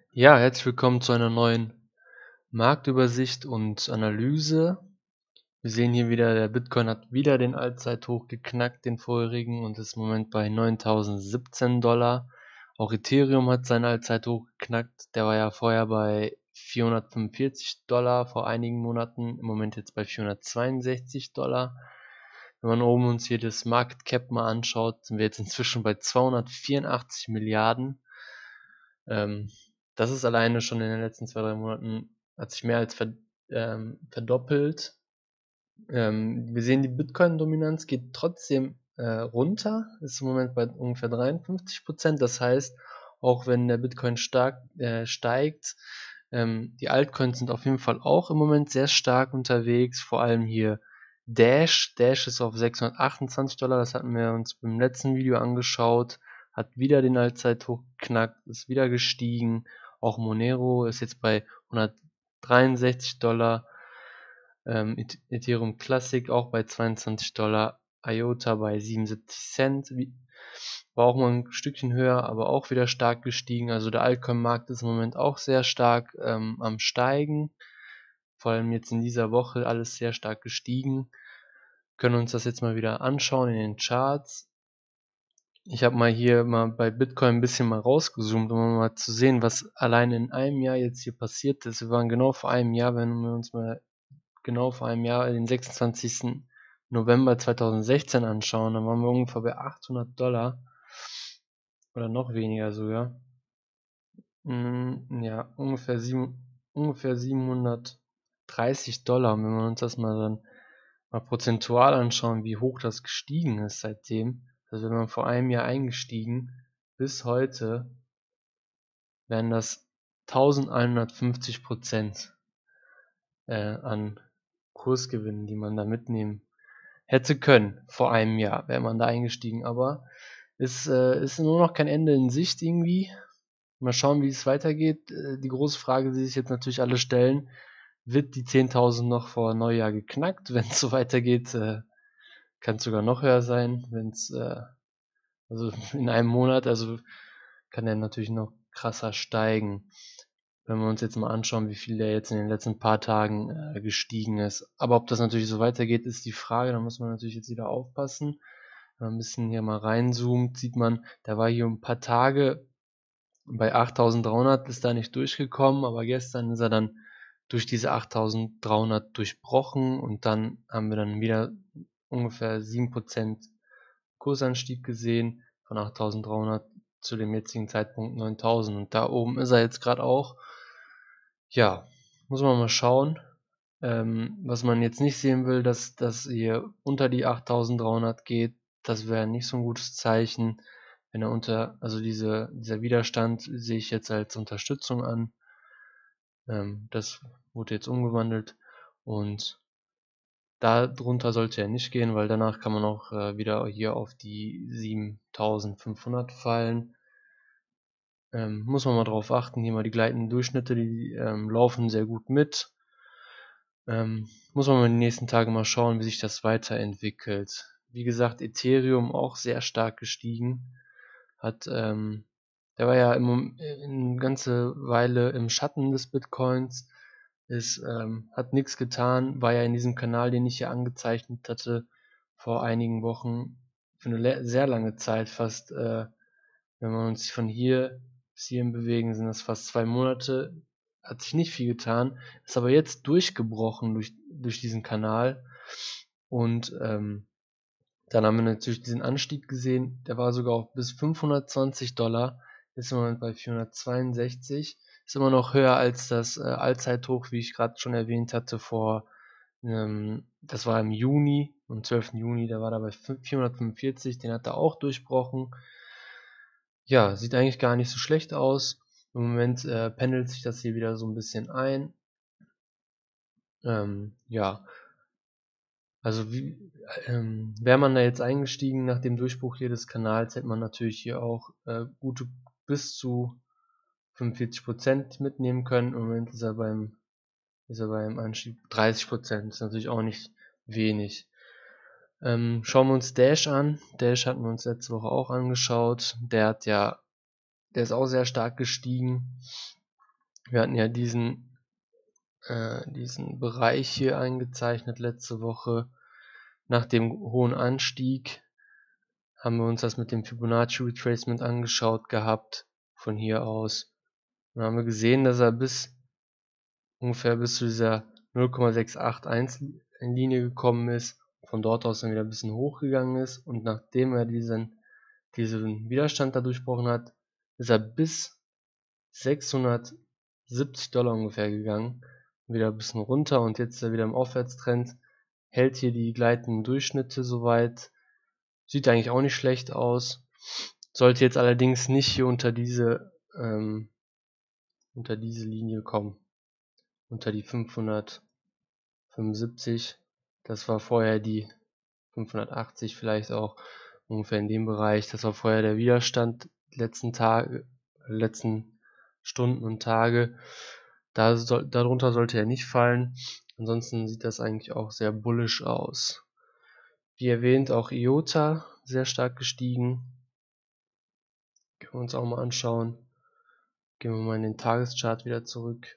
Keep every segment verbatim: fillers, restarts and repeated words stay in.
Ja, herzlich willkommen zu einer neuen Marktübersicht und Analyse. Wir sehen hier wieder, der Bitcoin hat wieder den Allzeithoch geknackt, den vorherigen, und ist im Moment bei neuntausendsiebzehn Dollar. Auch Ethereum hat seinen Allzeithoch geknackt. Der war ja vorher bei vierhundertfünfundvierzig Dollar vor einigen Monaten, im Moment jetzt bei vierhundertzweiundsechzig Dollar. Wenn man oben uns hier das Market Cap mal anschaut, sind wir jetzt inzwischen bei zweihundertvierundachtzig Milliarden. Ähm, das ist alleine schon in den letzten zwei, drei Monaten, hat sich mehr als ver ähm, verdoppelt. Ähm, wir sehen, die Bitcoin-Dominanz geht trotzdem äh, runter, ist im Moment bei ungefähr dreiundfünfzig Prozent. Das heißt, auch wenn der Bitcoin stark äh, steigt, ähm, die Altcoins sind auf jeden Fall auch im Moment sehr stark unterwegs, vor allem hier Dash. Dash ist auf sechshundertachtundzwanzig Dollar, das hatten wir uns beim letzten Video angeschaut, hat wieder den Allzeithoch geknackt, ist wieder gestiegen. Auch Monero ist jetzt bei hundertdreiundsechzig Dollar. Ähm, Ethereum Classic auch bei zweiundzwanzig Dollar, I O T A bei siebenundsiebzig Cent, war auch mal ein Stückchen höher, aber auch wieder stark gestiegen. Also der Altcoin-Markt ist im Moment auch sehr stark ähm, am Steigen. Vor allem jetzt in dieser Woche alles sehr stark gestiegen. Können uns das jetzt mal wieder anschauen in den Charts. Ich habe mal hier mal bei Bitcoin ein bisschen mal rausgezoomt, um mal zu sehen, was allein in einem Jahr jetzt hier passiert ist. Wir waren genau vor einem Jahr, wenn wir uns mal genau vor einem Jahr, den sechsundzwanzigsten November zweitausendsechzehn anschauen, dann waren wir ungefähr bei achthundert Dollar oder noch weniger sogar. Mm, ja, ungefähr, sieben, ungefähr siebenhundertdreißig Dollar. Und wenn wir uns das mal dann mal prozentual anschauen, wie hoch das gestiegen ist seitdem, also wenn man vor einem Jahr eingestiegen, bis heute wären das eintausendeinhundertfünfzig Prozent äh, an Kursgewinnen, die man da mitnehmen hätte können. Vor einem Jahr wäre man da eingestiegen, aber es äh, ist nur noch kein Ende in Sicht irgendwie. Mal schauen, wie es weitergeht. Äh, die große Frage, die sich jetzt natürlich alle stellen, wird die zehntausend noch vor Neujahr geknackt? Wenn es so weitergeht, äh, kann es sogar noch höher sein. Wenn es äh, also in einem Monat, also kann der natürlich noch krasser steigen. Wenn wir uns jetzt mal anschauen, wie viel der jetzt in den letzten paar Tagen äh, gestiegen ist. Aber ob das natürlich so weitergeht, ist die Frage. Da muss man natürlich jetzt wieder aufpassen. Wenn man ein bisschen hier mal reinzoomt, sieht man, der war hier ein paar Tage bei achttausenddreihundert, ist da nicht durchgekommen, aber gestern ist er dann durch diese achttausenddreihundert durchbrochen und dann haben wir dann wieder ungefähr sieben Prozent Kursanstieg gesehen, von achttausenddreihundert zu dem jetzigen Zeitpunkt neuntausend, und da oben ist er jetzt gerade auch. Ja, muss man mal schauen. Ähm, was man jetzt nicht sehen will, dass das hier unter die achttausenddreihundert geht, das wäre nicht so ein gutes Zeichen. Wenn er unter, also diese, dieser Widerstand sehe ich jetzt als Unterstützung an. Ähm, das wurde jetzt umgewandelt und da drunter sollte er nicht gehen, weil danach kann man auch äh, wieder hier auf die siebentausendfünfhundert fallen. Ähm, muss man mal drauf achten. Hier mal die gleitenden Durchschnitte, die ähm, laufen sehr gut mit. Ähm, muss man mal die nächsten Tage mal schauen, wie sich das weiterentwickelt. Wie gesagt, Ethereum auch sehr stark gestiegen. Hat, ähm, der war ja im, eine ganze Weile im Schatten des Bitcoins. Ist, ähm, hat nichts getan, war ja in diesem Kanal, den ich hier angezeichnet hatte, vor einigen Wochen, für eine sehr lange Zeit, fast, äh, wenn wir uns von hier bis hierhin bewegen, sind das fast zwei Monate, hat sich nicht viel getan, ist aber jetzt durchgebrochen durch, durch diesen Kanal. Und ähm, dann haben wir natürlich diesen Anstieg gesehen, der war sogar auf bis fünfhundertzwanzig Dollar, ist im Moment bei vierhundertzweiundsechzig, ist immer noch höher als das äh, Allzeithoch, wie ich gerade schon erwähnt hatte, vor, ähm, das war im Juni, am zwölften Juni, da war er bei vierhundertfünfundvierzig, den hat er auch durchbrochen. Ja, sieht eigentlich gar nicht so schlecht aus. Im Moment äh, pendelt sich das hier wieder so ein bisschen ein. Ähm, ja, also wie, ähm, wäre man da jetzt eingestiegen nach dem Durchbruch hier des Kanals, hätte man natürlich hier auch äh, gute bis zu fünfundvierzig Prozent mitnehmen können. Im Moment ist er beim, ist er beim Anstieg dreißig Prozent, ist natürlich auch nicht wenig. Ähm, schauen wir uns Dash an. Dash hatten wir uns letzte Woche auch angeschaut. Der hat ja, der ist auch sehr stark gestiegen. Wir hatten ja diesen, äh, diesen Bereich hier eingezeichnet letzte Woche. Nach dem hohen Anstieg haben wir uns das mit dem Fibonacci Retracement angeschaut gehabt, von hier aus. Dann haben wir gesehen, dass er bis ungefähr bis zu dieser null Komma sechs acht eins Linie gekommen ist, von dort aus dann wieder ein bisschen hochgegangen ist, und nachdem er diesen, diesen Widerstand da durchbrochen hat, ist er bis sechshundertsiebzig Dollar ungefähr gegangen, wieder ein bisschen runter, und jetzt ist er wieder im Aufwärtstrend, hält hier die gleitenden Durchschnitte soweit, sieht eigentlich auch nicht schlecht aus, sollte jetzt allerdings nicht hier unter diese ähm, unter diese Linie kommen, unter die fünfhundertfünfundsiebzig, das war vorher die fünfhundertachtzig, vielleicht auch ungefähr in dem Bereich, das war vorher der Widerstand letzten Tage, letzten Stunden und Tage, da soll, darunter sollte er nicht fallen. Ansonsten sieht das eigentlich auch sehr bullish aus. Wie erwähnt, auch I O T A sehr stark gestiegen, können wir uns auch mal anschauen. Gehen wir mal in den Tageschart wieder zurück.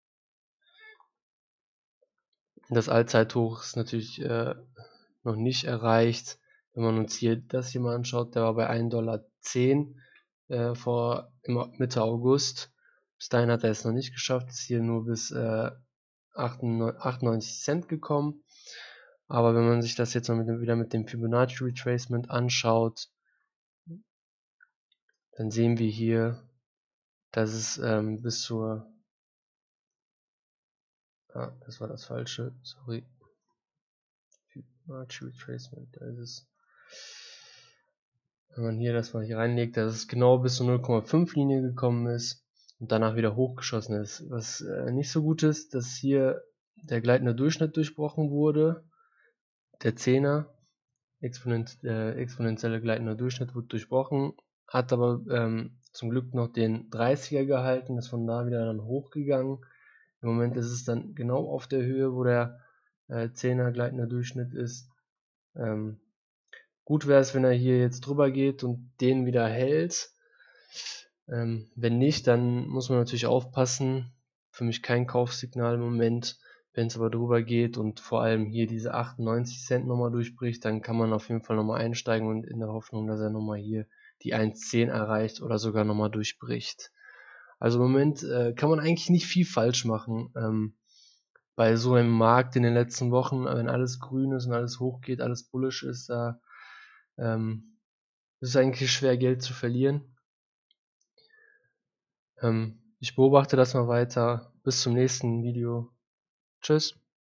Das Allzeithoch ist natürlich äh, noch nicht erreicht. Wenn man uns hier das hier mal anschaut, der war bei ein Komma zehn Dollar äh, vor im Mitte August. Bis dahin hat er es noch nicht geschafft, ist hier nur bis äh, achtundneunzig Cent gekommen. Aber wenn man sich das jetzt mal mit dem, wieder mit dem Fibonacci Retracement anschaut, dann sehen wir hier, dass es ähm, bis zur ah, das war das falsche, sorry. Fibonacci Retracement, da ist es. Wenn man hier das mal hier reinlegt, dass es genau bis zur null Komma fünf Linie gekommen ist und danach wieder hochgeschossen ist. Was äh, nicht so gut ist, dass hier der gleitende Durchschnitt durchbrochen wurde, der Zehner, Exponent, äh, exponentielle gleitender Durchschnitt wurde durchbrochen, hat aber ähm, zum Glück noch den dreißiger gehalten, ist von da wieder dann hochgegangen. Im Moment ist es dann genau auf der Höhe, wo der äh, Zehner gleitender Durchschnitt ist. Ähm, gut wäre es, wenn er hier jetzt drüber geht und den wieder hält. Ähm, wenn nicht, dann muss man natürlich aufpassen. Für mich kein Kaufsignal im Moment. Wenn es aber drüber geht und vor allem hier diese achtundneunzig Cent nochmal durchbricht, dann kann man auf jeden Fall nochmal einsteigen und in der Hoffnung, dass er nochmal hier die eins Komma zehn erreicht oder sogar nochmal durchbricht. Also im Moment äh, kann man eigentlich nicht viel falsch machen. Ähm, bei so einem Markt in den letzten Wochen, wenn alles grün ist und alles hochgeht, alles bullish ist, da ähm, ist es eigentlich schwer, Geld zu verlieren. Ähm, ich beobachte das mal weiter. Bis zum nächsten Video. Tschüss.